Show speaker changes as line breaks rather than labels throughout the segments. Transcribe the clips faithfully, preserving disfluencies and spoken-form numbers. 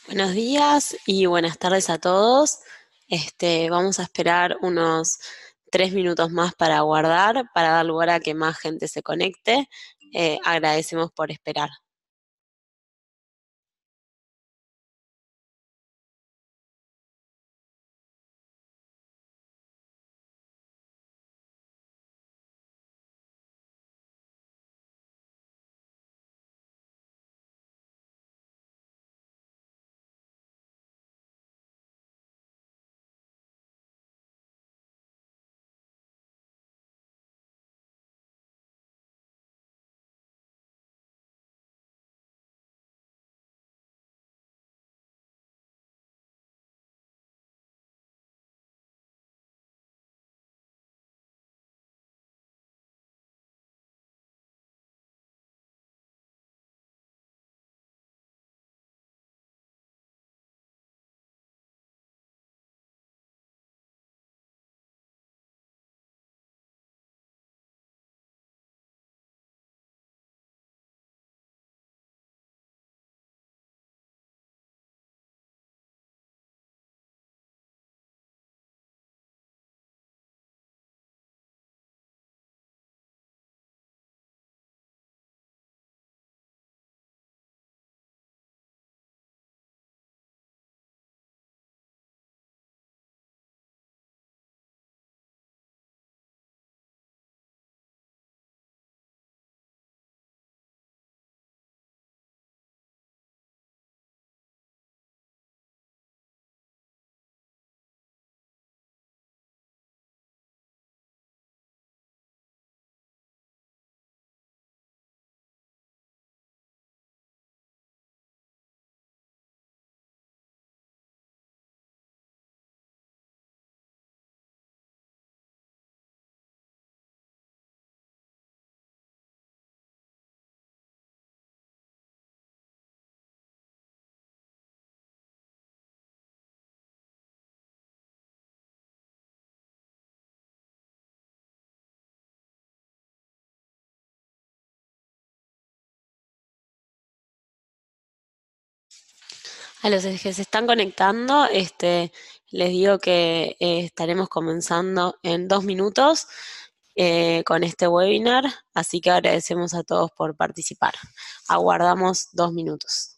Buenos días y buenas tardes a todos. Este, vamos a esperar unos tres minutos más para aguardar, para dar lugar a que más gente se conecte. Eh, agradecemos por esperar. A los que se están conectando, este, les digo que eh, estaremos comenzando en dos minutos eh, con este webinar, así que agradecemos a todos por participar. Aguardamos dos minutos.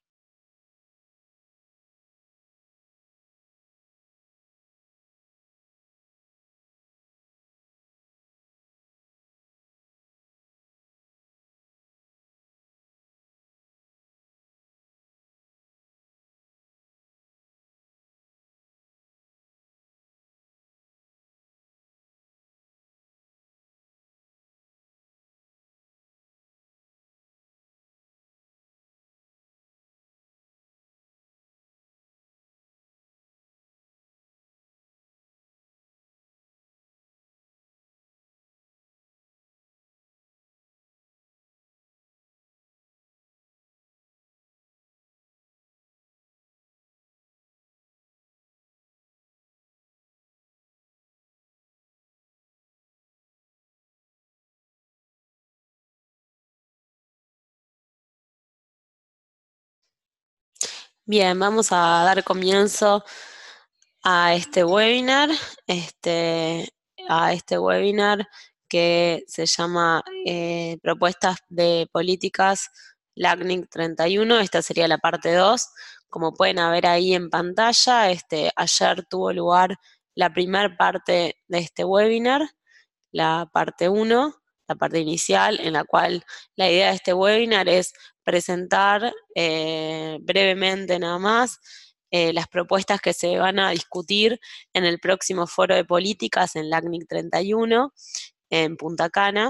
Bien, vamos a dar comienzo a este webinar, este, a este webinar que se llama eh, Propuestas de Políticas LACNIC treinta y uno. Esta sería la parte dos. Como pueden ver ahí en pantalla, este, ayer tuvo lugar la primera parte de este webinar, la parte uno, la parte inicial, en la cual la idea de este webinar es presentar eh, brevemente nada más eh, las propuestas que se van a discutir en el próximo foro de políticas en LACNIC treinta y uno en Punta Cana.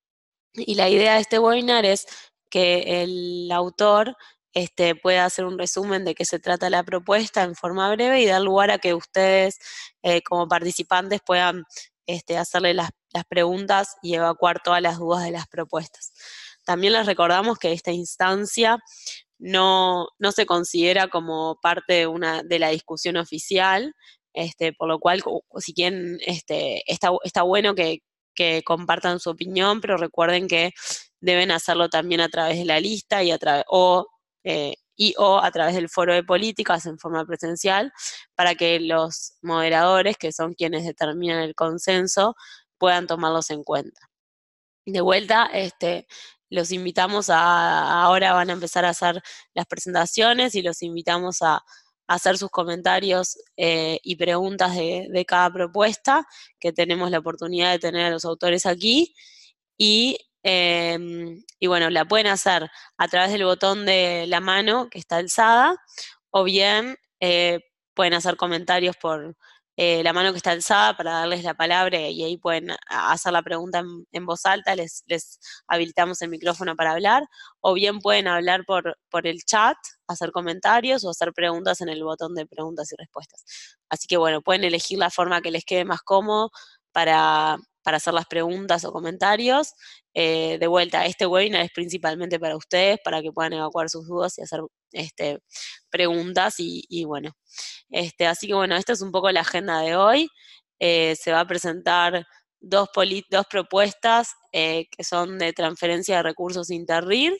Y la idea de este webinar es que el autor este, pueda hacer un resumen de qué se trata la propuesta en forma breve y dar lugar a que ustedes eh, como participantes puedan este, hacerle las, las preguntas y evacuar todas las dudas de las propuestas. También les recordamos que esta instancia no, no se considera como parte de, una, de la discusión oficial, este, por lo cual, si quieren, este, está, está bueno que, que compartan su opinión, pero recuerden que deben hacerlo también a través de la lista y a través, o eh, y o a través del foro de políticas en forma presencial, para que los moderadores, que son quienes determinan el consenso, puedan tomarlos en cuenta. De vuelta, este, los invitamos a, ahora van a empezar a hacer las presentaciones y los invitamos a, a hacer sus comentarios eh, y preguntas de, de cada propuesta, que tenemos la oportunidad de tener a los autores aquí. Y, eh, y bueno, la pueden hacer a través del botón de la mano que está alzada, o bien eh, pueden hacer comentarios por eh, la mano que está alzada para darles la palabra y ahí pueden hacer la pregunta en, en voz alta, les, les habilitamos el micrófono para hablar, o bien pueden hablar por, por el chat, hacer comentarios o hacer preguntas en el botón de preguntas y respuestas. Así que bueno, pueden elegir la forma que les quede más cómodo para, para hacer las preguntas o comentarios. Eh, de vuelta, este webinar es principalmente para ustedes, para que puedan evacuar sus dudas y hacer este, preguntas y, y bueno. Este, así que bueno, esta es un poco la agenda de hoy. Eh, se va a presentar dos, dos propuestas eh, que son de transferencia de recursos Interrir.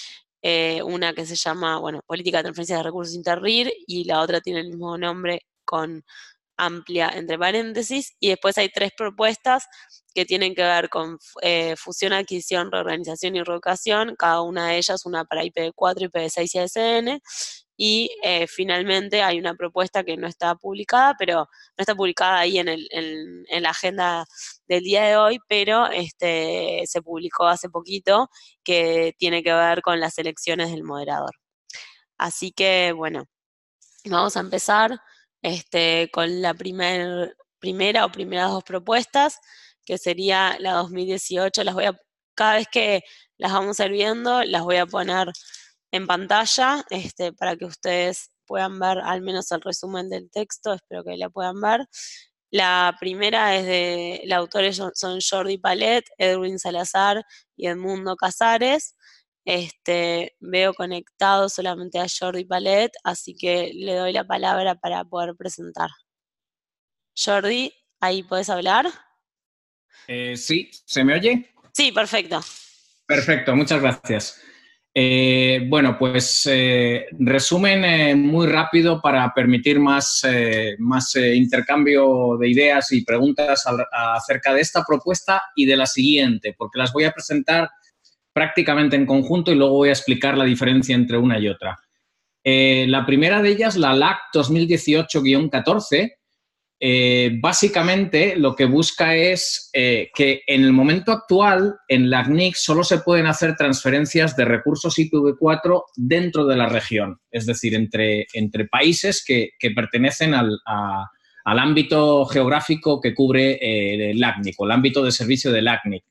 Eh, una que se llama, bueno, Política de Transferencia de Recursos Interrir, y la otra tiene el mismo nombre con amplia entre paréntesis, y después hay tres propuestas que tienen que ver con eh, fusión, adquisición, reorganización y revocación, cada una de ellas, una para I P v cuatro, I P v seis y A S N, y eh, finalmente hay una propuesta que no está publicada, pero no está publicada ahí en, el, en, en la agenda del día de hoy, pero este, se publicó hace poquito, que tiene que ver con las elecciones del moderador. Así que, bueno, vamos a empezar este, con la primer, primera o primeras dos propuestas, que sería la dos mil dieciocho. Las voy a, cada vez que las vamos a ir viendo, las voy a poner en pantalla este, para que ustedes puedan ver al menos el resumen del texto, espero que la puedan ver. La primera es de, los autores son Jordi Palet, Edwin Salazar y Edmundo Casares. Este, veo conectado solamente a Jordi Palet, así que le doy la palabra para poder presentar. Jordi, ¿ahí puedes hablar?
Eh, sí, ¿se me oye?
Sí, perfecto.
Perfecto, muchas gracias. Eh, bueno, pues eh, resumen eh, muy rápido para permitir más, eh, más eh, intercambio de ideas y preguntas al, a, acerca de esta propuesta y de la siguiente, porque las voy a presentar prácticamente en conjunto y luego voy a explicar la diferencia entre una y otra. Eh, la primera de ellas, la L A C dos mil dieciocho guión catorce, Eh, básicamente lo que busca es eh, que en el momento actual en la C N I C solo se pueden hacer transferencias de recursos I P v cuatro dentro de la región, es decir, entre, entre países que, que pertenecen al, a, al ámbito geográfico que cubre eh, el A C N I C o el ámbito de servicio del A C N I C.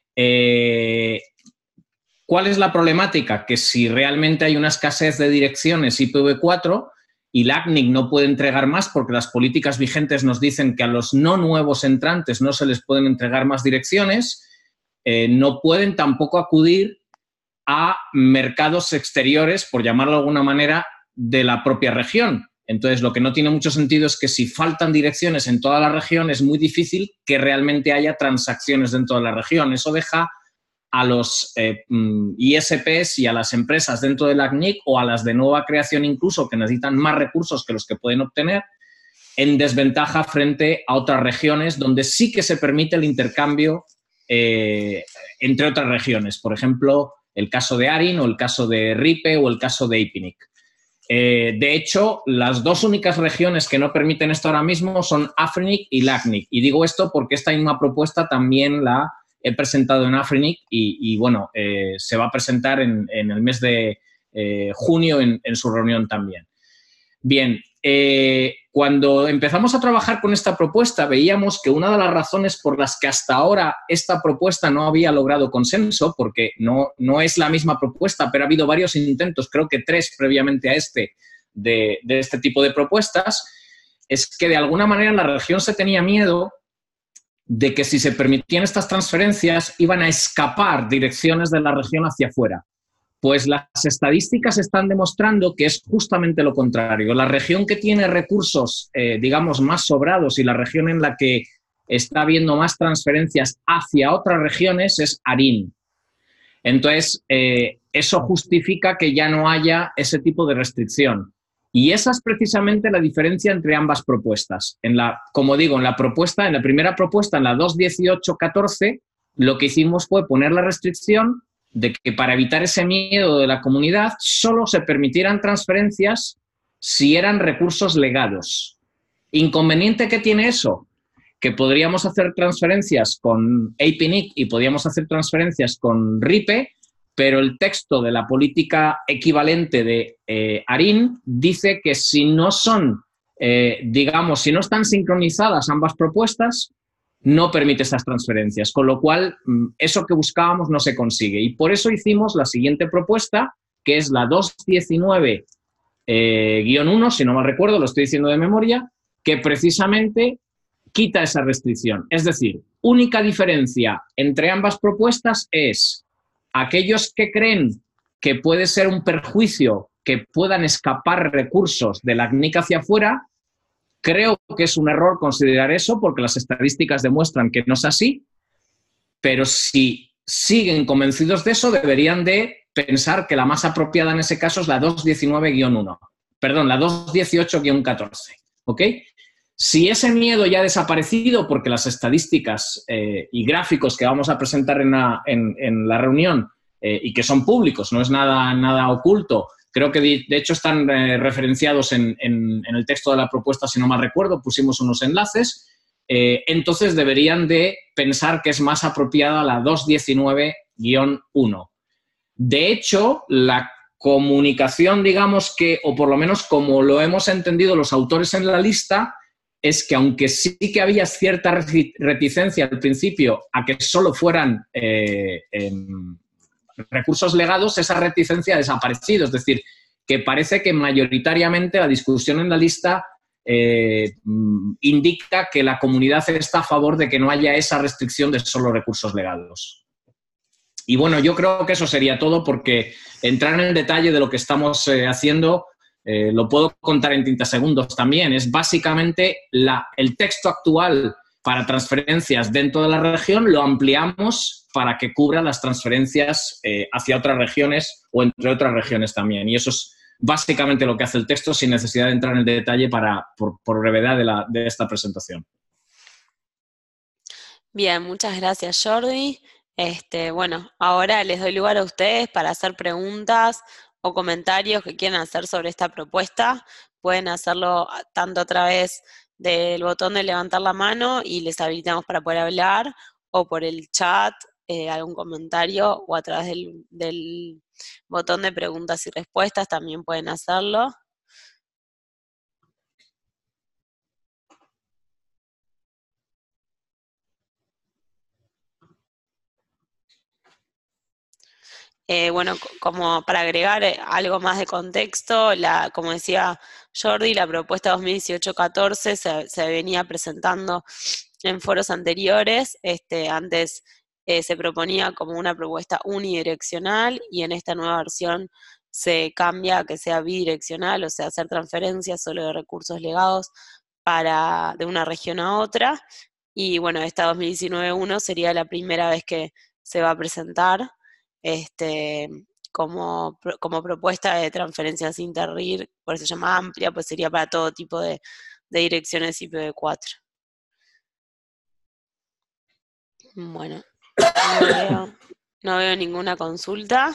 Eh, ¿Cuál es la problemática? Que si realmente hay una escasez de direcciones I P v cuatro, y la A C N I C no puede entregar más porque las políticas vigentes nos dicen que a los no nuevos entrantes no se les pueden entregar más direcciones, eh, no pueden tampoco acudir a mercados exteriores, por llamarlo de alguna manera, de la propia región. Entonces, lo que no tiene mucho sentido es que si faltan direcciones en toda la región, es muy difícil que realmente haya transacciones dentro de la región. Eso deja a los eh, I S Ps y a las empresas dentro de la C N I C o a las de nueva creación incluso, que necesitan más recursos que los que pueden obtener, en desventaja frente a otras regiones donde sí que se permite el intercambio eh, entre otras regiones. Por ejemplo, el caso de ARIN o el caso de RIPE o el caso de I P N I C. Eh, de hecho, las dos únicas regiones que no permiten esto ahora mismo son AFRINIC y LACNIC. Y digo esto porque esta misma propuesta también la he presentado en AFRINIC y, y bueno, eh, se va a presentar en, en el mes de eh, junio en, en su reunión también. Bien, eh, cuando empezamos a trabajar con esta propuesta veíamos que una de las razones por las que hasta ahora esta propuesta no había logrado consenso, porque no, no es la misma propuesta, pero ha habido varios intentos, creo que tres previamente a este, de, de este tipo de propuestas, es que de alguna manera la región se tenía miedo de que si se permitían estas transferencias iban a escapar direcciones de la región hacia afuera. Pues las estadísticas están demostrando que es justamente lo contrario. La región que tiene recursos, eh, digamos, más sobrados y la región en la que está habiendo más transferencias hacia otras regiones es ARIN. Entonces, eh, eso justifica que ya no haya ese tipo de restricción. Y esa es precisamente la diferencia entre ambas propuestas. En la, como digo, en la propuesta, en la primera propuesta, en la dos punto dieciocho punto catorce, lo que hicimos fue poner la restricción de que para evitar ese miedo de la comunidad solo se permitieran transferencias si eran recursos legados. ¿Inconveniente que tiene eso? Que podríamos hacer transferencias con A P N I C y podríamos hacer transferencias con RIPE, pero el texto de la política equivalente de eh, ARIN dice que si no son, eh, digamos, si no están sincronizadas ambas propuestas, no permite estas transferencias, con lo cual eso que buscábamos no se consigue. Y por eso hicimos la siguiente propuesta, que es la dos punto diecinueve guión uno, si no mal recuerdo, lo estoy diciendo de memoria, que precisamente quita esa restricción. Es decir, única diferencia entre ambas propuestas es aquellos que creen que puede ser un perjuicio que puedan escapar recursos de la C N I C hacia afuera. Creo que es un error considerar eso porque las estadísticas demuestran que no es así, pero si siguen convencidos de eso, deberían de pensar que la más apropiada en ese caso es la dos punto diecinueve guión uno, perdón, la dos punto dieciocho guión catorce, ¿ok? Si ese miedo ya ha desaparecido porque las estadísticas eh, y gráficos que vamos a presentar en la, en, en la reunión eh, y que son públicos, no es nada, nada oculto, creo que de, de hecho están eh, referenciados en, en, en el texto de la propuesta, si no mal recuerdo, pusimos unos enlaces, eh, entonces deberían de pensar que es más apropiada la dos punto diecinueve guión uno. De hecho, la comunicación, digamos que, o por lo menos como lo hemos entendido los autores en la lista, es que aunque sí que había cierta reticencia al principio a que solo fueran eh, eh, recursos legados, esa reticencia ha desaparecido. Es decir, que parece que mayoritariamente la discusión en la lista eh, indica que la comunidad está a favor de que no haya esa restricción de solo recursos legados. Y bueno, yo creo que eso sería todo porque entrar en el detalle de lo que estamos eh, haciendo eh, lo puedo contar en treinta segundos también. Es básicamente la, el texto actual para transferencias dentro de la región lo ampliamos para que cubra las transferencias eh, hacia otras regiones o entre otras regiones también. Y eso es básicamente lo que hace el texto sin necesidad de entrar en el detalle para, por, por brevedad de, la, de esta presentación.
Bien, muchas gracias, Jordi. Este, bueno, ahora les doy lugar a ustedes para hacer preguntas o comentarios que quieran hacer sobre esta propuesta. Pueden hacerlo tanto a través del botón de levantar la mano y les habilitamos para poder hablar, o por el chat, eh, algún comentario, o a través del, del botón de preguntas y respuestas también pueden hacerlo. Eh, bueno, como para agregar algo más de contexto, la, como decía Jordi, la propuesta dos mil dieciocho catorce se, se venía presentando en foros anteriores. Este, antes eh, se proponía como una propuesta unidireccional y en esta nueva versión se cambia a que sea bidireccional, o sea, hacer transferencias solo de recursos legados para, de una región a otra. Y bueno, esta dos mil diecinueve punto uno sería la primera vez que se va a presentar Este, como, como propuesta de transferencias inter-R I R, por eso se llama amplia, pues sería para todo tipo de, de direcciones I P v cuatro. Bueno, no veo, no veo ninguna consulta.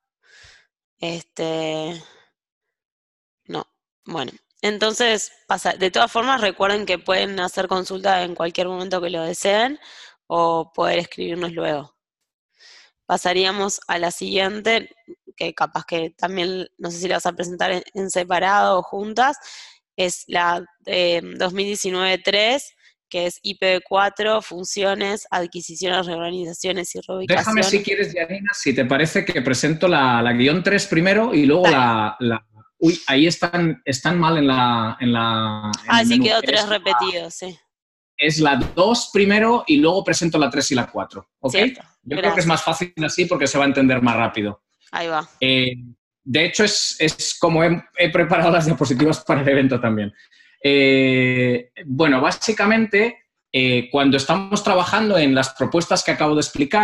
Este, no, bueno. Entonces, pasa, de todas formas, recuerden que pueden hacer consulta en cualquier momento que lo deseen o poder escribirnos luego. Pasaríamos a la siguiente, que capaz que también, no sé si la vas a presentar en, en separado o juntas, es la eh, dos mil diecinueve tres, que es I P v cuatro, funciones, adquisiciones, reorganizaciones y reubicación.
Déjame, si quieres, Yanina, si te parece, que presento la, la guión tres primero y luego la, la... Uy, ahí están, están mal en la... En la en
ah, sí,
menú.
quedó tres
es
repetidos, la, sí.
Es la dos primero y luego presento la tres y la cuatro, ¿ok?
Cierto.
Yo
Gracias.
creo que es más fácil así porque se va a entender más rápido.
Ahí va.
Eh, de hecho, es, es como he, he preparado las diapositivas para el evento también. Eh, bueno, básicamente, eh, cuando estamos trabajando en las propuestas que acabo de explicar,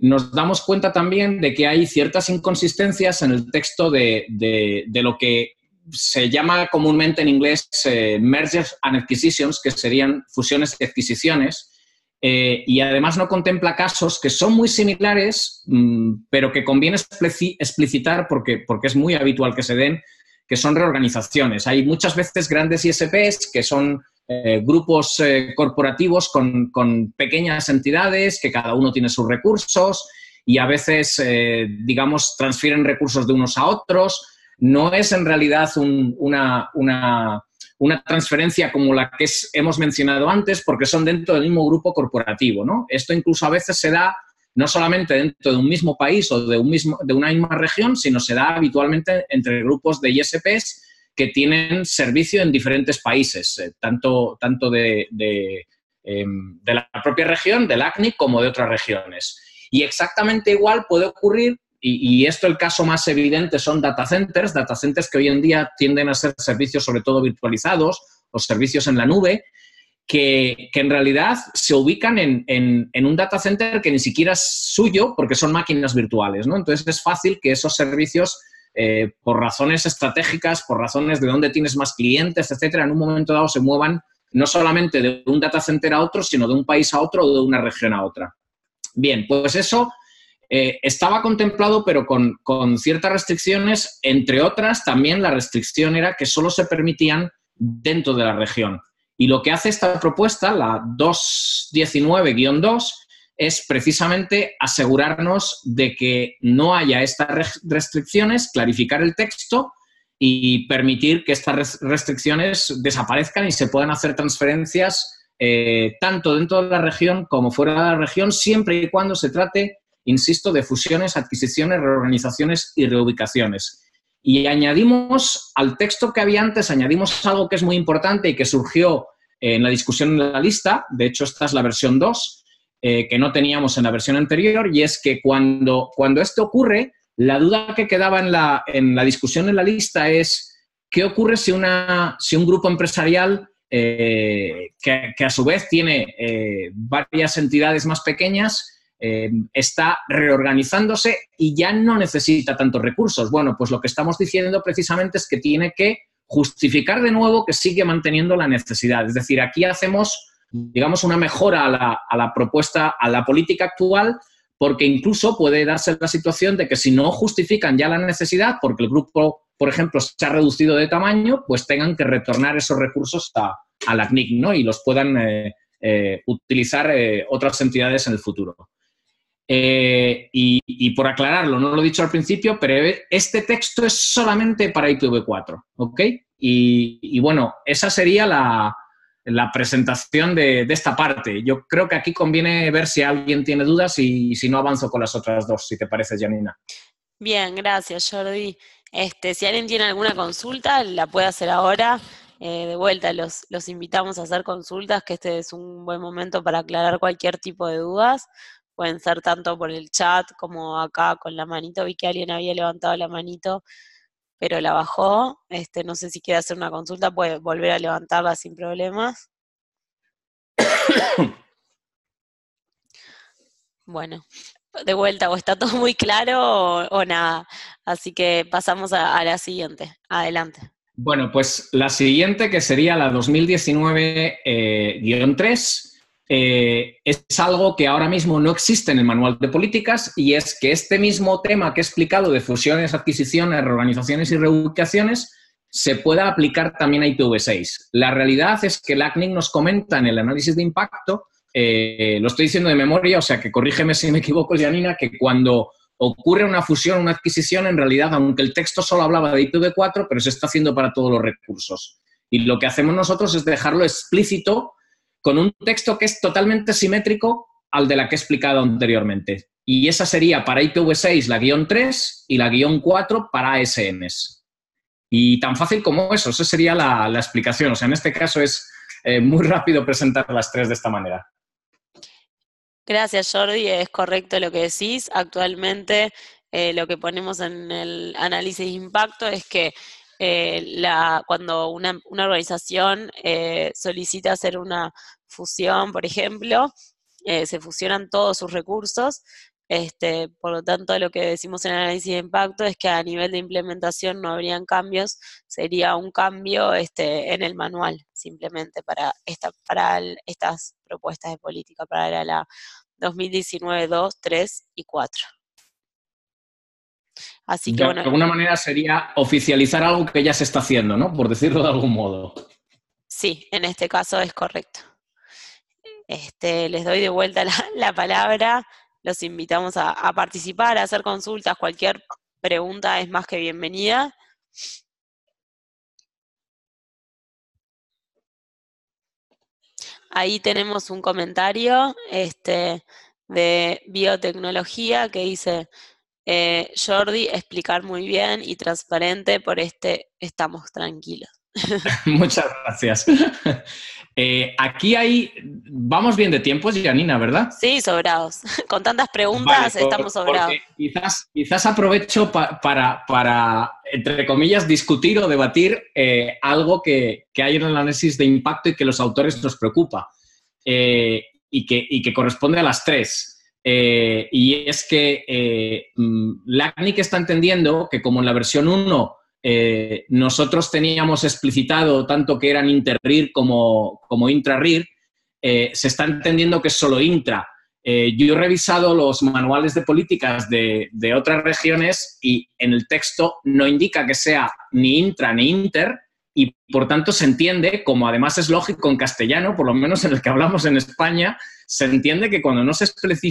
nos damos cuenta también de que hay ciertas inconsistencias en el texto de, de, de lo que se llama comúnmente en inglés eh, mergers and acquisitions, que serían fusiones y adquisiciones, eh, y además no contempla casos que son muy similares, mmm, pero que conviene explicitar porque, porque es muy habitual que se den, que son reorganizaciones. Hay muchas veces grandes I S Pes que son eh, grupos eh, corporativos con, con pequeñas entidades, que cada uno tiene sus recursos y a veces, eh, digamos, transfieren recursos de unos a otros. No es en realidad un, una, una, una transferencia como la que es, hemos mencionado antes, porque son dentro del mismo grupo corporativo, ¿no? Esto incluso a veces se da no solamente dentro de un mismo país o de, un mismo, de una misma región, sino se da habitualmente entre grupos de I S Pes que tienen servicio en diferentes países, eh, tanto, tanto de, de, eh, de la propia región, del A C N I C, como de otras regiones. Y exactamente igual puede ocurrir, y, y esto el caso más evidente son data centers, data centers que hoy en día tienden a ser servicios sobre todo virtualizados o servicios en la nube, Que, que en realidad se ubican en, en, en un data center que ni siquiera es suyo porque son máquinas virtuales, ¿no? Entonces es fácil que esos servicios, eh, por razones estratégicas, por razones de dónde tienes más clientes, etcétera, en un momento dado se muevan no solamente de un data center a otro, sino de un país a otro o de una región a otra. Bien, pues eso eh, estaba contemplado, pero con, con ciertas restricciones, entre otras también la restricción era que solo se permitían dentro de la región. Y lo que hace esta propuesta, la doscientos diecinueve guión dos, es precisamente asegurarnos de que no haya estas restricciones, clarificar el texto y permitir que estas restricciones desaparezcan y se puedan hacer transferencias eh, tanto dentro de la región como fuera de la región, siempre y cuando se trate, insisto, de fusiones, adquisiciones, reorganizaciones y reubicaciones. Y añadimos al texto que había antes, añadimos algo que es muy importante y que surgió en la discusión en la lista, de hecho esta es la versión dos, eh, que no teníamos en la versión anterior, y es que cuando, cuando esto ocurre, la duda que quedaba en la, en la discusión en la lista es ¿qué ocurre si, una, si un grupo empresarial eh, que, que a su vez tiene eh, varias entidades más pequeñas Eh, está reorganizándose y ya no necesita tantos recursos? Bueno, pues lo que estamos diciendo precisamente es que tiene que justificar de nuevo que sigue manteniendo la necesidad. Es decir, aquí hacemos, digamos, una mejora a la, a la propuesta, a la política actual, porque incluso puede darse la situación de que si no justifican ya la necesidad, porque el grupo, por ejemplo, se ha reducido de tamaño, pues tengan que retornar esos recursos a, a la C N I C, ¿no? Y los puedan eh, eh, utilizar eh, otras entidades en el futuro. Eh, y, y por aclararlo, no lo he dicho al principio, pero este texto es solamente para I P v cuatro, ¿ok? Y, y bueno, esa sería la, la presentación de, de esta parte. Yo creo que aquí conviene ver si alguien tiene dudas y si no avanzo con las otras dos, si te parece, Janina.
Bien, gracias, Jordi. Este, si alguien tiene alguna consulta, la puede hacer ahora. Eh, de vuelta, los, los invitamos a hacer consultas, que este es un buen momento para aclarar cualquier tipo de dudas. Pueden ser tanto por el chat como acá con la manito. Vi que alguien había levantado la manito, pero la bajó. Este, no sé si quiere hacer una consulta, puede volver a levantarla sin problemas. Bueno, de vuelta, o está todo muy claro o, o nada. Así que pasamos a, a la siguiente. Adelante.
Bueno, pues la siguiente, que sería la dos mil diecinueve guión tres, Eh, es algo que ahora mismo no existe en el manual de políticas, y es que este mismo tema que he explicado de fusiones, adquisiciones, reorganizaciones y reubicaciones se pueda aplicar también a I P v seis. La realidad es que la A C N I C nos comenta en el análisis de impacto, eh, lo estoy diciendo de memoria, o sea que corrígeme si me equivoco, Janina, que cuando ocurre una fusión, una adquisición, en realidad, aunque el texto solo hablaba de I P v cuatro, pero se está haciendo para todos los recursos. Y lo que hacemos nosotros es dejarlo explícito con un texto que es totalmente simétrico al de la que he explicado anteriormente. Y esa sería para I P v seis la guión tres y la guión cuatro para A S Ms. Y tan fácil como eso, esa sería la, la explicación. O sea, en este caso es eh, muy rápido presentar las tres de esta manera.
Gracias, Jordi. Es correcto lo que decís. Actualmente eh, lo que ponemos en el análisis de impacto es que Eh, la, cuando una, una organización eh, solicita hacer una fusión, por ejemplo, eh, se fusionan todos sus recursos, Este, por lo tanto, lo que decimos en el análisis de impacto es que a nivel de implementación no habrían cambios, sería un cambio este, en el manual, simplemente para, esta, para el- estas propuestas de política, para la dos mil diecinueve, dos, tres y cuatro. Así que
De
bueno,
alguna manera sería oficializar algo que ya se está haciendo, ¿no? Por decirlo de algún modo.
sí, en este caso es correcto. Este, les doy de vuelta la, la palabra, los invitamos a, a participar, a hacer consultas, cualquier pregunta es más que bienvenida. Ahí tenemos un comentario este, de biotecnología que dice, eh, Jordi, explicar muy bien y transparente, por este estamos tranquilos.
Muchas gracias. Eh, aquí hay, vamos bien de tiempos, Janina, ¿verdad?
Sí, sobrados. Con tantas
Vale,
preguntas estamos
por,
sobrados.
porque quizás, quizás aprovecho pa, para, para, entre comillas, discutir o debatir eh, algo que, que hay en el análisis de impacto y que los autores nos preocupa eh, y, que, y que corresponde a las tres. Eh, y es que eh, la C N I C está entendiendo que como en la versión uno eh, nosotros teníamos explicitado tanto que eran interrir como, como intrarrir, eh, se está entendiendo que es solo intra. Eh, yo he revisado los manuales de políticas de, de otras regiones y en el texto no indica que sea ni intra ni inter y por tanto se entiende, como además es lógico en castellano, por lo menos en el que hablamos en España, se entiende que cuando no se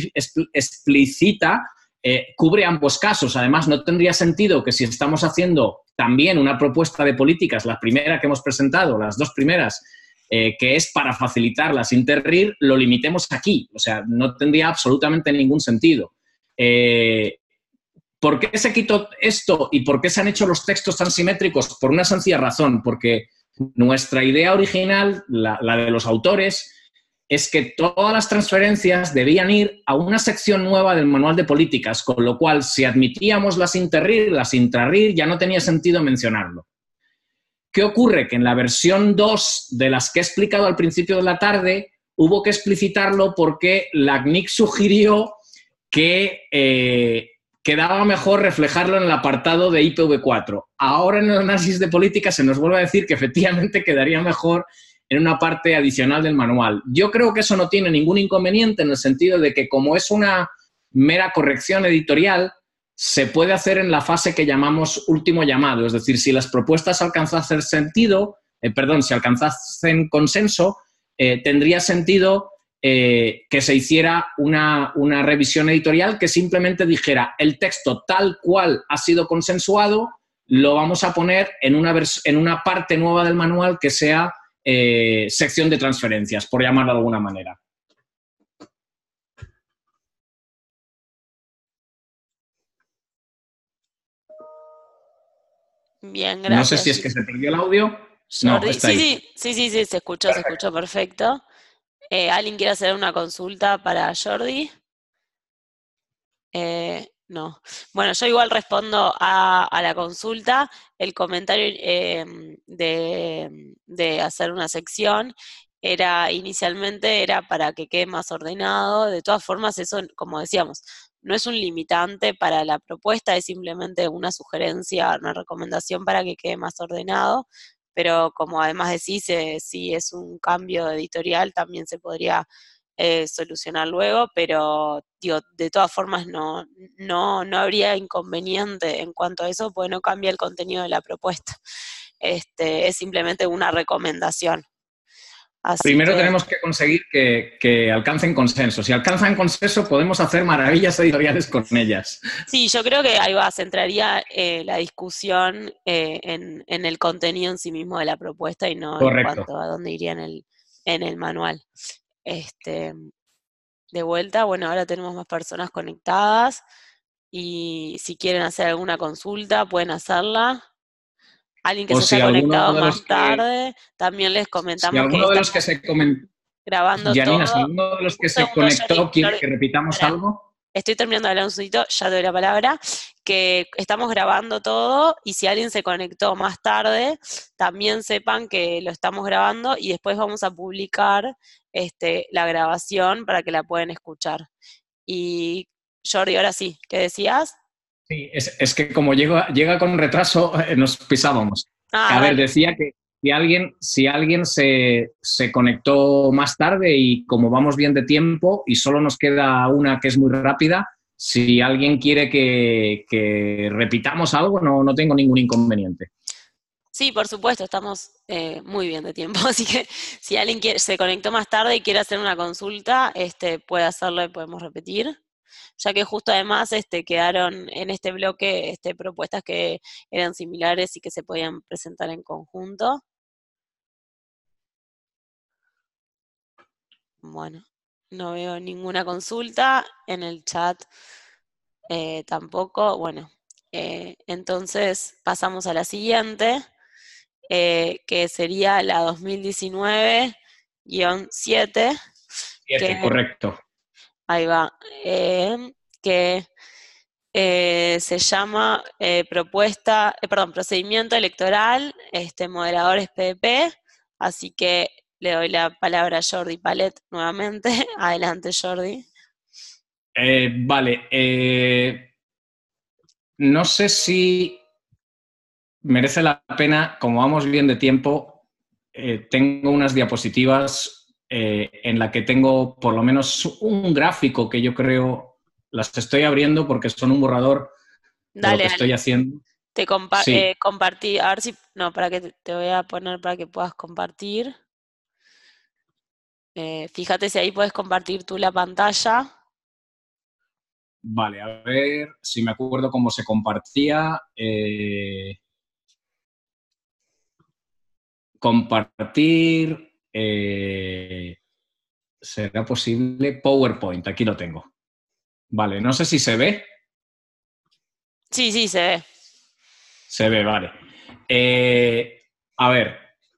explicita eh, cubre ambos casos. Además, no tendría sentido que si estamos haciendo también una propuesta de políticas, la primera que hemos presentado, las dos primeras, Eh, que es para facilitarlas interrir, lo limitemos aquí. O sea, no tendría absolutamente ningún sentido. Eh, ¿Por qué se quitó esto y por qué se han hecho los textos tan simétricos? Por una sencilla razón, porque nuestra idea original, la, la de los autores, es que todas las transferencias debían ir a una sección nueva del manual de políticas, con lo cual, si admitíamos las interrir, las intrarrir, ya no tenía sentido mencionarlo. ¿Qué ocurre? Que en la versión dos de las que he explicado al principio de la tarde hubo que explicitarlo porque la C N I C sugirió que eh, quedaba mejor reflejarlo en el apartado de I P v cuatro. Ahora en el análisis de política se nos vuelve a decir que efectivamente quedaría mejor en una parte adicional del manual. Yo creo que eso no tiene ningún inconveniente en el sentido de que como es una mera corrección editorial, se puede hacer en la fase que llamamos último llamado, es decir, si las propuestas alcanzasen sentido, eh, perdón, si alcanzasen consenso, eh, tendría sentido eh, que se hiciera una, una revisión editorial que simplemente dijera el texto tal cual ha sido consensuado, lo vamos a poner en una, en una parte nueva del manual que sea eh, sección de transferencias, por llamarlo de alguna manera.
Bien, gracias.
No sé si es que se perdió el audio.
Jordi,
No, está
sí,
ahí.
sí, sí, sí, sí, se escuchó, perfecto. Se escuchó perfecto. Eh, ¿Alguien quiere hacer una consulta para Jordi? Eh, no. Bueno, yo igual respondo a, a la consulta. El comentario eh, de, de hacer una sección era inicialmente era para que quede más ordenado. De todas formas, eso, como decíamos, no es un limitante para la propuesta, es simplemente una sugerencia, una recomendación para que quede más ordenado. Pero como además decís, eh, si es un cambio editorial, también se podría eh, solucionar luego, pero digo, de todas formas no, no, no habría inconveniente en cuanto a eso, porque no cambia el contenido de la propuesta. Este, es simplemente una recomendación. Así
Primero
que,
tenemos que conseguir que, que alcancen consenso. Si alcanzan consenso, podemos hacer maravillas editoriales con ellas.
Sí, yo creo que ahí va, centraría eh, la discusión eh, en, en el contenido en sí mismo de la propuesta y no en
Correcto.
cuanto a dónde iría en el, en el manual. Este, de vuelta, bueno, ahora tenemos más personas conectadas y si quieren hacer alguna consulta pueden hacerla. Alguien que
O
se
si
haya
alguno
conectado
de
más
los que,
tarde, también les
si
comentamos que
alguno de los que
estamos
se comen,
grabando
Janina, si
todo.
alguno de los
Un
que se
segundo, Jordi,
conectó quiere
Jordi,
que repitamos
pará.
algo.
Estoy terminando de hablar un segundito, ya doy la palabra, que estamos grabando todo y si alguien se conectó más tarde, también sepan que lo estamos grabando y después vamos a publicar este, la grabación para que la puedan escuchar. Y Jordi, ahora sí, ¿qué decías?
Sí, es, es que como llega, llega con retraso, eh, nos pisábamos.
Ah,
A ver,
dale.
decía que si alguien, si alguien se, se conectó más tarde y como vamos bien de tiempo y solo nos queda una que es muy rápida, si alguien quiere que, que repitamos algo, no, no tengo ningún inconveniente.
Sí, por supuesto, estamos eh, muy bien de tiempo, así que si alguien quiere- se conectó más tarde y quiere hacer una consulta, este, puede hacerlo y podemos repetir, ya que justo además este, quedaron en este bloque este, propuestas que eran similares y que se podían presentar en conjunto. Bueno, no veo ninguna consulta en el chat eh, tampoco. Bueno, eh, entonces pasamos a la siguiente, eh, que sería la dos mil diecinueve siete,
Siete,
que
correcto.
ahí va, eh, que eh, se llama eh, propuesta, eh, perdón, procedimiento electoral, este, moderadores P D P, así que le doy la palabra a Jordi Palet nuevamente. Adelante, Jordi.
Eh, vale, eh, no sé si merece la pena, como vamos bien de tiempo, eh, tengo unas diapositivas eh, en la que tengo por lo menos un gráfico que yo creo, las estoy abriendo porque son un borrador de lo
Dale,
que estoy
dale.
haciendo.
Te compa
Sí,
eh, compartí, a ver si, no, para que te, te voy a poner para que puedas compartir. Eh, fíjate si ahí puedes compartir tú la pantalla.
vale, a ver si me acuerdo cómo se compartía. Eh, compartir, eh, ¿será posible? PowerPoint, aquí lo tengo. Vale, no sé si se ve.
Sí, sí, se ve.
Se ve, vale. Eh, a ver,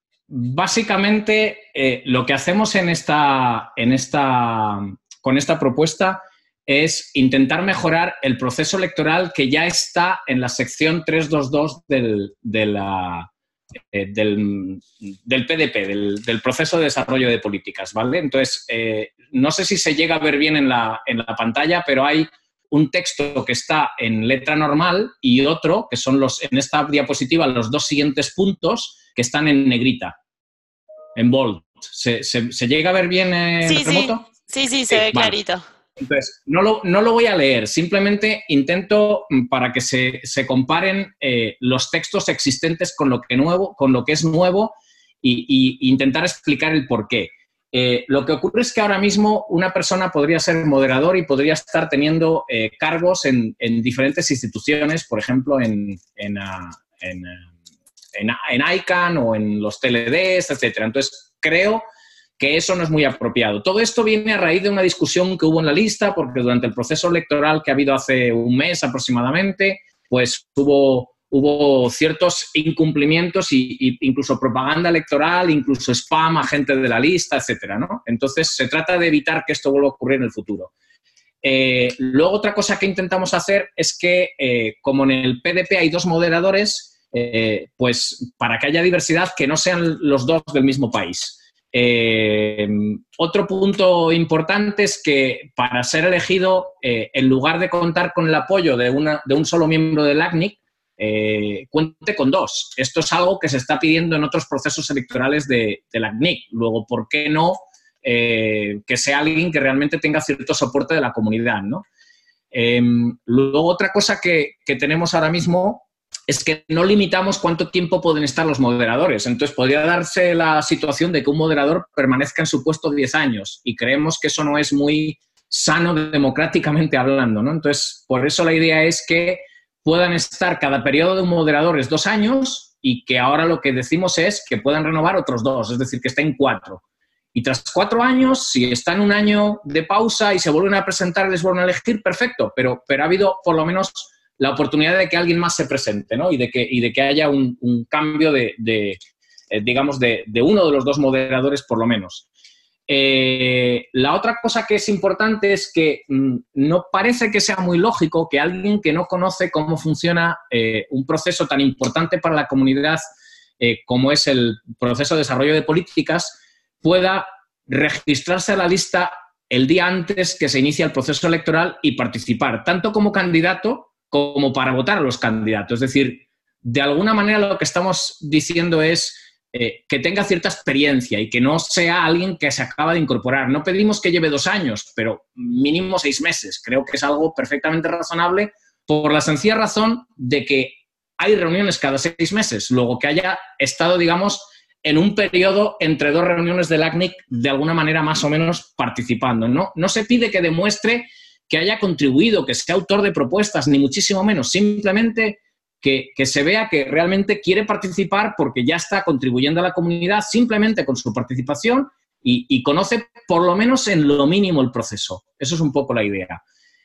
básicamente eh, lo que hacemos en esta, en esta, con esta propuesta es intentar mejorar el proceso electoral que ya está en la sección trescientos veintidós del, de la, eh, del, del P D P, del, del proceso de desarrollo de políticas, ¿vale? Entonces, eh, no sé si se llega a ver bien en la, en la pantalla, pero hay un texto que está en letra normal y otro, que son los, en esta diapositiva, los dos siguientes puntos, que están en negrita, en bold. ¿Se, se, se llega a ver bien en
Sí, sí,
remoto?
sí, sí, se
Sí,
ve
vale.
clarito.
Entonces, no lo, no lo voy a leer, simplemente intento para que se, se comparen eh, los textos existentes con lo que, nuevo, con lo que es nuevo y, y intentar explicar el por qué. Eh, lo que ocurre es que ahora mismo una persona podría ser moderador y podría estar teniendo eh, cargos en, en, diferentes instituciones, por ejemplo, en, en, uh, en, uh, en, en ICANN o en los T L Ds, etcétera. Entonces, creo que eso no es muy apropiado. Todo esto viene a raíz de una discusión que hubo en la lista, porque durante el proceso electoral que ha habido hace un mes aproximadamente, pues hubo, hubo ciertos incumplimientos y, y incluso propaganda electoral, incluso spam a gente de la lista, etcétera, ¿no? Entonces, se trata de evitar que esto vuelva a ocurrir en el futuro. Eh, luego, otra cosa que intentamos hacer es que, eh, como en el P D P hay dos moderadores, eh, pues para que haya diversidad, que no sean los dos del mismo país. Eh, otro punto importante es que para ser elegido, eh, en lugar de contar con el apoyo de, una, de un solo miembro del A C N I C, eh, cuente con dos. Esto es algo que se está pidiendo en otros procesos electorales de, de la A C N I C. Luego, ¿por qué no eh, que sea alguien que realmente tenga cierto soporte de la comunidad, ¿no? Eh, luego, otra cosa que, que tenemos ahora mismo es que no limitamos cuánto tiempo pueden estar los moderadores. Entonces, podría darse la situación de que un moderador permanezca en su puesto diez años y creemos que eso no es muy sano democráticamente hablando, ¿no? Entonces, por eso la idea es que puedan estar, cada periodo de un moderador es dos años y que ahora lo que decimos es que puedan renovar otros dos, es decir, que estén cuatro. Y tras cuatro años, si están un año de pausa y se vuelven a presentar y les vuelven a elegir, perfecto, pero, pero ha habido por lo menos la oportunidad de que alguien más se presente, ¿no? Y de que, y de que haya un, un cambio de, de eh, digamos, de, de uno de los dos moderadores por lo menos. Eh, la otra cosa que es importante es que mmm, no parece que sea muy lógico que alguien que no conoce cómo funciona eh, un proceso tan importante para la comunidad eh, como es el proceso de desarrollo de políticas pueda registrarse a la lista el día antes que se inicia el proceso electoral y participar, tanto como candidato como para votar a los candidatos. Es decir, de alguna manera lo que estamos diciendo es eh, que tenga cierta experiencia y que no sea alguien que se acaba de incorporar. No pedimos que lleve dos años, pero mínimo seis meses. Creo que es algo perfectamente razonable por la sencilla razón de que hay reuniones cada seis meses, luego que haya estado, digamos, en un periodo entre dos reuniones del A C N I C, de alguna manera más o menos participando. No, no se pide que demuestre que haya contribuido, que sea autor de propuestas, ni muchísimo menos, simplemente que, que se vea que realmente quiere participar porque ya está contribuyendo a la comunidad simplemente con su participación y, y conoce por lo menos en lo mínimo el proceso. Eso es un poco la idea.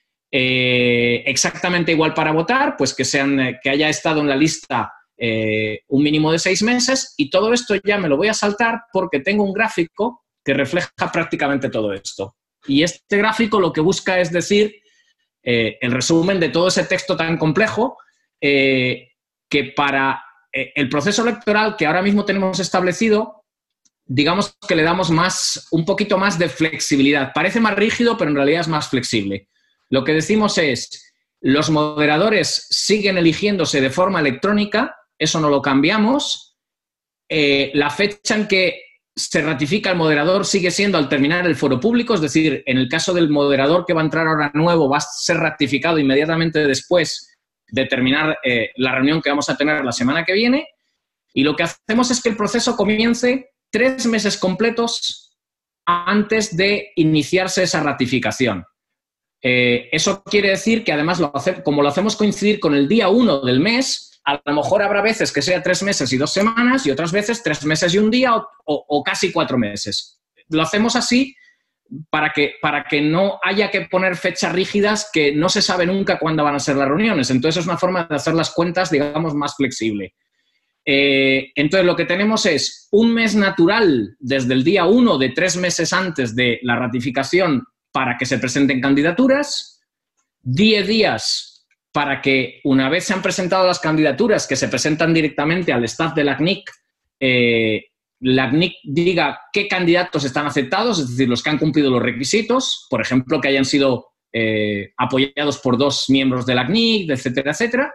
Eh, exactamente igual para votar, pues que, sean, que haya estado en la lista eh, un mínimo de seis meses, y todo esto ya me lo voy a saltar porque tengo un gráfico que refleja prácticamente todo esto. Y este gráfico lo que busca es decir eh, el resumen de todo ese texto tan complejo eh, que para eh, el proceso electoral que ahora mismo tenemos establecido, digamos que le damos más, un poquito más de flexibilidad. Parece más rígido, pero en realidad es más flexible. Lo que decimos es, los moderadores siguen eligiéndose de forma electrónica, eso no lo cambiamos. Eh, la fecha en que se ratifica el moderador sigue siendo al terminar el foro público, es decir, en el caso del moderador que va a entrar ahora nuevo, va a ser ratificado inmediatamente después de terminar eh, la reunión que vamos a tener la semana que viene. Y lo que hacemos es que el proceso comience tres meses completos antes de iniciarse esa ratificación. Eh, eso quiere decir que además, lo hace, como lo hacemos coincidir con el día uno del mes, a lo mejor habrá veces que sea tres meses y dos semanas y otras veces tres meses y un día o, o, o casi cuatro meses. Lo hacemos así para que, para que no haya que poner fechas rígidas que no se sabe nunca cuándo van a ser las reuniones. Entonces es una forma de hacer las cuentas, digamos, más flexible. Eh, entonces lo que tenemos es un mes natural desde el día uno de tres meses antes de la ratificación para que se presenten candidaturas, diez días para que una vez se han presentado las candidaturas que se presentan directamente al staff de la C N I C, eh, la C N I C diga qué candidatos están aceptados, es decir, los que han cumplido los requisitos, por ejemplo, que hayan sido eh, apoyados por dos miembros de la C N I C, etcétera, etcétera.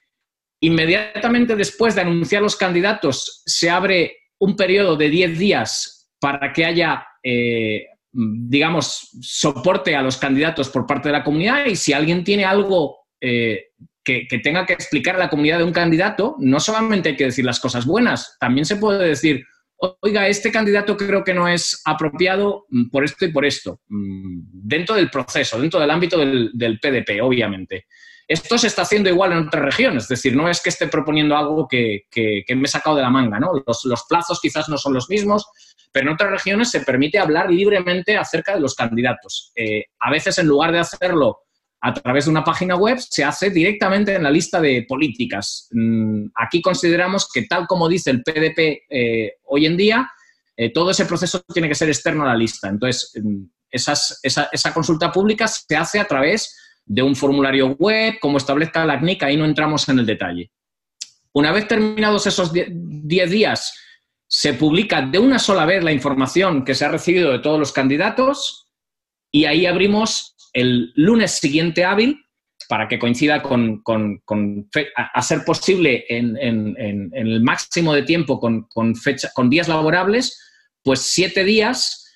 Inmediatamente después de anunciar los candidatos se abre un periodo de diez días para que haya eh, digamos, soporte a los candidatos por parte de la comunidad, y si alguien tiene algo eh, que, que tenga que explicar a la comunidad de un candidato, no solamente hay que decir las cosas buenas, también se puede decir, oiga, este candidato creo que no es apropiado por esto y por esto, dentro del proceso, dentro del ámbito del, del P D P, obviamente. Esto se está haciendo igual en otras regiones, es decir, no es que esté proponiendo algo que, que, que me he sacado de la manga, ¿no? Los, los plazos quizás no son los mismos, pero en otras regiones se permite hablar libremente acerca de los candidatos. Eh, a veces, en lugar de hacerlo a través de una página web, se hace directamente en la lista de políticas. Mm, aquí consideramos que, tal como dice el P D P eh, hoy en día, eh, todo ese proceso tiene que ser externo a la lista. Entonces, esas, esa, esa consulta pública se hace a través de un formulario web, como establezca la C N I C, ahí no entramos en el detalle. Una vez terminados esos diez días, se publica de una sola vez la información que se ha recibido de todos los candidatos, y ahí abrimos el lunes siguiente hábil para que coincida con, con, con a, a ser posible en, en, en, en el máximo de tiempo con, con, fecha, con días laborables, pues siete días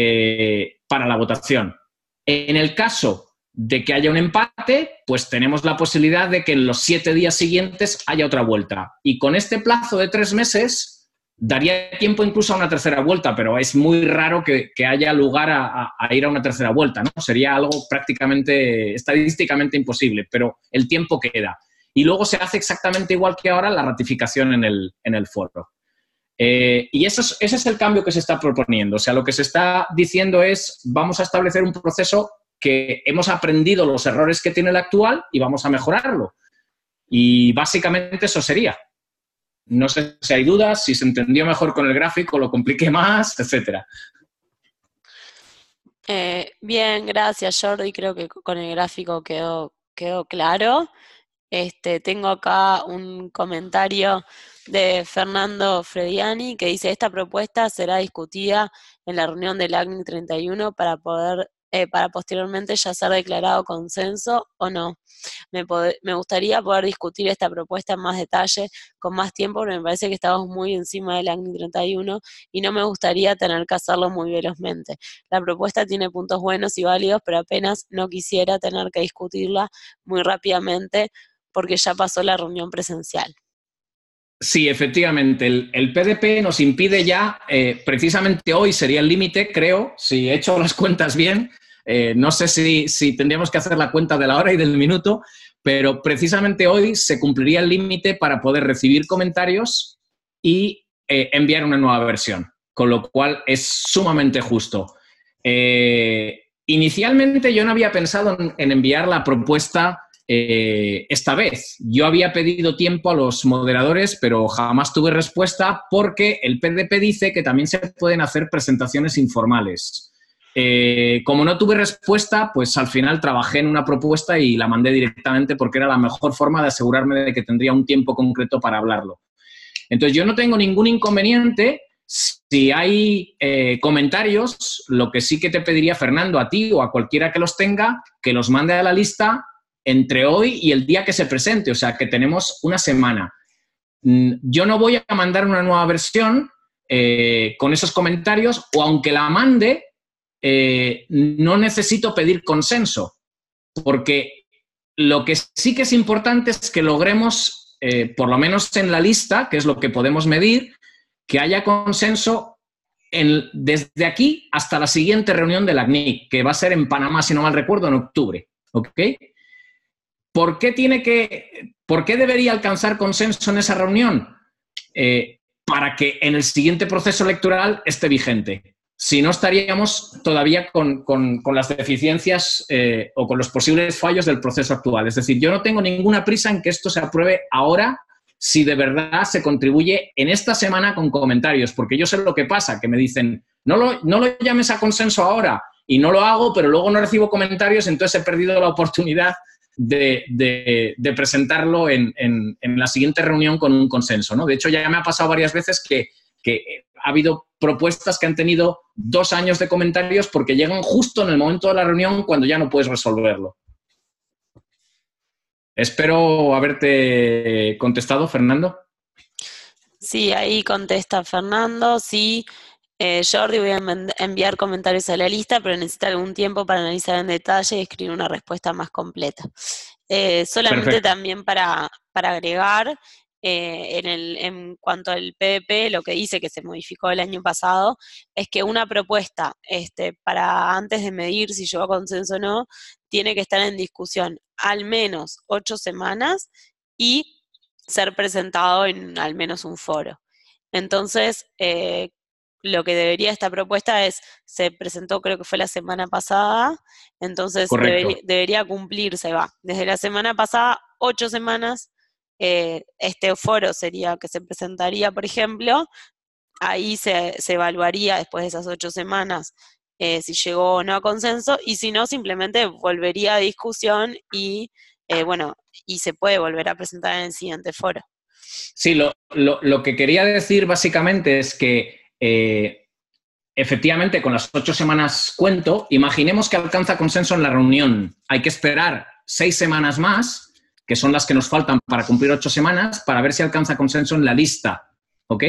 eh, para la votación. En el caso de que haya un empate, pues tenemos la posibilidad de que en los siete días siguientes haya otra vuelta. Y con este plazo de tres meses daría tiempo incluso a una tercera vuelta, pero es muy raro que, que haya lugar a, a, a ir a una tercera vuelta, ¿no? Sería algo prácticamente, estadísticamente imposible, pero el tiempo queda. Y luego se hace exactamente igual que ahora la ratificación en el, en el foro. Eh, y eso es, ese es el cambio que se está proponiendo. O sea, lo que se está diciendo es, vamos a establecer un proceso que hemos aprendido los errores que tiene el actual y vamos a mejorarlo. Y básicamente eso sería. No sé si hay dudas, si se entendió mejor con el gráfico, lo compliqué más, etcétera.
Eh, bien, gracias, Jordi. Creo que con el gráfico quedó, quedó claro. Este, tengo acá un comentario de Fernando Frediani que dice: esta propuesta será discutida en la reunión del A C N I treinta y uno para poder eh, para posteriormente ya ser declarado consenso o no. Me, pod- me gustaría poder discutir esta propuesta en más detalle, con más tiempo, porque me parece que estamos muy encima del ACNI treinta y uno y no me gustaría tener que hacerlo muy velozmente. La propuesta tiene puntos buenos y válidos, pero apenas no quisiera tener que discutirla muy rápidamente porque ya pasó la reunión presencial.
Sí, efectivamente, el, el P D P nos impide ya, eh, precisamente hoy sería el límite, creo, si he hecho las cuentas bien, eh, no sé si, si tendríamos que hacer la cuenta de la hora y del minuto, pero precisamente hoy se cumpliría el límite para poder recibir comentarios y eh, enviar una nueva versión, con lo cual es sumamente justo. Eh, inicialmente yo no había pensado en, en enviar la propuesta eh, esta vez. Yo había pedido tiempo a los moderadores, pero jamás tuve respuesta porque el P D P dice que también se pueden hacer presentaciones informales. Eh, como no tuve respuesta, pues al final trabajé en una propuesta y la mandé directamente porque era la mejor forma de asegurarme de que tendría un tiempo concreto para hablarlo. Entonces, yo no tengo ningún inconveniente. Si hay eh, comentarios, lo que sí que te pediría, Fernando, a ti o a cualquiera que los tenga, que los mande a la lista entre hoy y el día que se presente, o sea, que tenemos una semana. Yo no voy a mandar una nueva versión eh, con esos comentarios, o aunque la mande, eh, no necesito pedir consenso, porque lo que sí que es importante es que logremos, eh, por lo menos en la lista, que es lo que podemos medir, que haya consenso en, desde aquí hasta la siguiente reunión de la C N I C, que va a ser en Panamá, si no mal recuerdo, en octubre. ¿Ok? ¿Por qué tiene que, por qué debería alcanzar consenso en esa reunión? Eh, para que en el siguiente proceso electoral esté vigente. Si no, estaríamos todavía con, con, con las deficiencias eh, o con los posibles fallos del proceso actual. Es decir, yo no tengo ninguna prisa en que esto se apruebe ahora si de verdad se contribuye en esta semana con comentarios, porque yo sé lo que pasa, que me dicen, no lo, no lo llames a consenso ahora, y no lo hago, pero luego no recibo comentarios, entonces he perdido la oportunidad de, de, de presentarlo en, en, en la siguiente reunión con un consenso, ¿no? De hecho, ya me ha pasado varias veces que, que ha habido propuestas que han tenido dos años de comentarios porque llegan justo en el momento de la reunión cuando ya no puedes resolverlo. Espero haberte contestado, Fernando.
Sí, ahí contesta Fernando, sí. Eh, Jordi, voy a enven- enviar comentarios a la lista, pero necesita algún tiempo para analizar en detalle y escribir una respuesta más completa. Eh, solamente
Perfecto.
también para, para agregar, eh, en el, en cuanto al P D P, lo que dice que se modificó el año pasado, es que una propuesta este, para antes de medir si llegó a consenso o no, tiene que estar en discusión al menos ocho semanas y ser presentado en al menos un foro. Entonces, eh, lo que debería esta propuesta es, se presentó creo que fue la semana pasada, entonces debería,
Correcto.
debería cumplirse, va. Desde la semana pasada, ocho semanas, eh, este foro sería que se presentaría, por ejemplo, ahí se, se evaluaría después de esas ocho semanas eh, si llegó o no a consenso, y si no, simplemente volvería a discusión y, eh, bueno, y se puede volver a presentar en el siguiente foro.
Sí, lo, lo, lo que quería decir básicamente es que eh, efectivamente con las ocho semanas cuento, imaginemos que alcanza consenso en la reunión. Hay que esperar seis semanas más, que son las que nos faltan para cumplir ocho semanas, para ver si alcanza consenso en la lista. ¿Ok?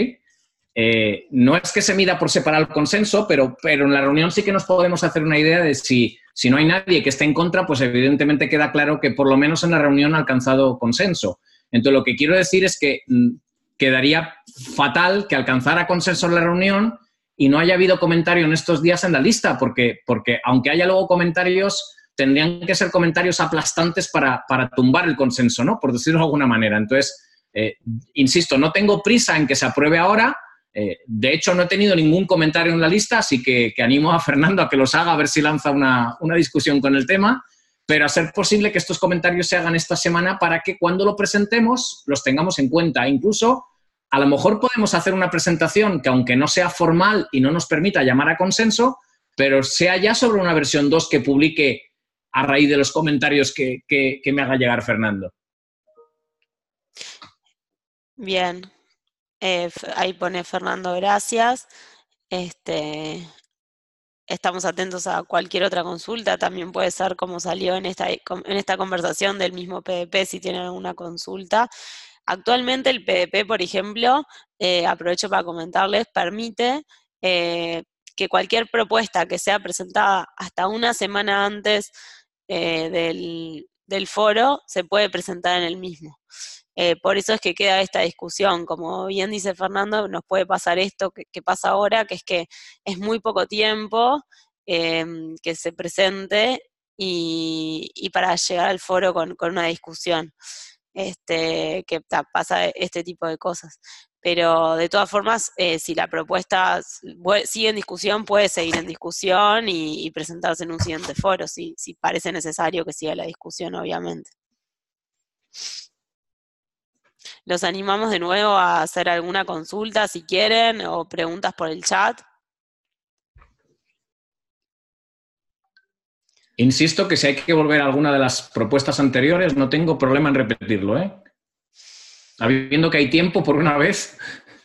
Eh, no es que se mida por separado el consenso, pero, pero en la reunión sí que nos podemos hacer una idea de si, si no hay nadie que esté en contra, pues evidentemente queda claro que por lo menos en la reunión ha alcanzado consenso. Entonces, lo que quiero decir es que mmm, quedaría fatal que alcanzara consenso en la reunión y no haya habido comentario en estos días en la lista, porque, porque aunque haya luego comentarios, tendrían que ser comentarios aplastantes para, para tumbar el consenso, ¿no? Por decirlo de alguna manera. Entonces, eh, insisto, no tengo prisa en que se apruebe ahora. Eh, de hecho, no he tenido ningún comentario en la lista, así que, que animo a Fernando a que los haga, a ver si lanza una, una discusión con el tema, pero a ser posible que estos comentarios se hagan esta semana para que cuando lo presentemos los tengamos en cuenta. Incluso, a lo mejor podemos hacer una presentación que, aunque no sea formal y no nos permita llamar a consenso, pero sea ya sobre una versión dos que publique a raíz de los comentarios que, que, que me haga llegar Fernando.
Bien. Eh, ahí pone Fernando, gracias. Este, estamos atentos a cualquier otra consulta, también puede ser como salió en esta, en esta conversación del mismo P D P si tienen alguna consulta. Actualmente el P D P, por ejemplo, eh, aprovecho para comentarles, permite eh, que cualquier propuesta que sea presentada hasta una semana antes eh, del, del foro se puede presentar en el mismo. Eh, por eso es que queda esta discusión. Como bien dice Fernando, nos puede pasar esto que, que pasa ahora, que es que es muy poco tiempo eh, que se presente y, y para llegar al foro con, con una discusión, este, que ta, pasa este tipo de cosas. Pero de todas formas, eh, si la propuesta sigue en discusión, puede seguir en discusión y, y presentarse en un siguiente foro, si, si parece necesario que siga la discusión, obviamente. Los animamos de nuevo a hacer alguna consulta si quieren o preguntas por el chat.
Insisto que si hay que volver a alguna de las propuestas anteriores, no tengo problema en repetirlo, ¿eh? Habiendo que hay tiempo por una vez.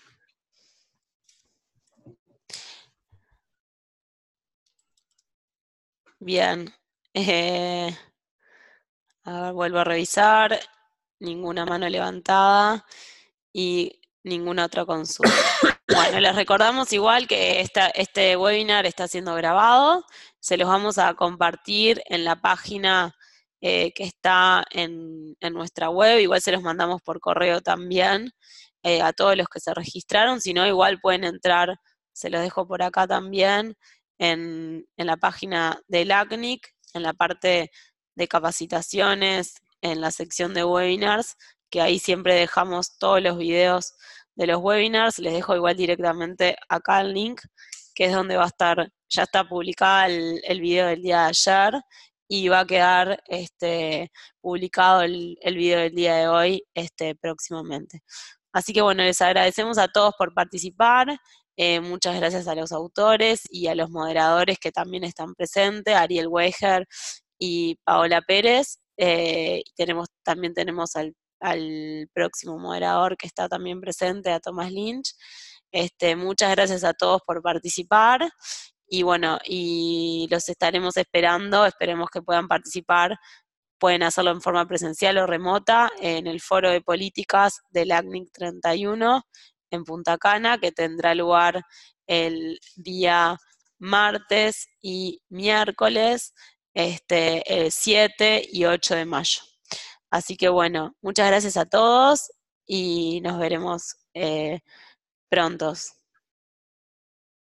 Bien. Eh, a ver, vuelvo a revisar. Ninguna mano levantada y ninguna otra consulta. Bueno, les recordamos igual que esta, este webinar está siendo grabado. Se los vamos a compartir en la página eh, que está en, en nuestra web. Igual se los mandamos por correo también eh, a todos los que se registraron. Si no, igual pueden entrar, se los dejo por acá también, en, en la página del A C N I C, en la parte de capacitaciones, en la sección de webinars, que ahí siempre dejamos todos los videos de los webinars. Les dejo igual directamente acá el link, que es donde va a estar, ya está publicada el, el video del día de ayer y va a quedar este, publicado el, el video del día de hoy este, próximamente. Así que bueno, les agradecemos a todos por participar. Eh, muchas gracias a los autores y a los moderadores que también están presentes, Ariel Weiger y Paola Pérez. Eh, tenemos, también tenemos al, al próximo moderador que está también presente, a Tomás Lynch. Este, muchas gracias a todos por participar y bueno, y los estaremos esperando, esperemos que puedan participar. Pueden hacerlo en forma presencial o remota en el foro de políticas del A C N I C treinta y uno en Punta Cana, que tendrá lugar el día martes y miércoles, este, el siete y ocho de mayo. Así que bueno, muchas gracias a todos y nos veremos eh, prontos.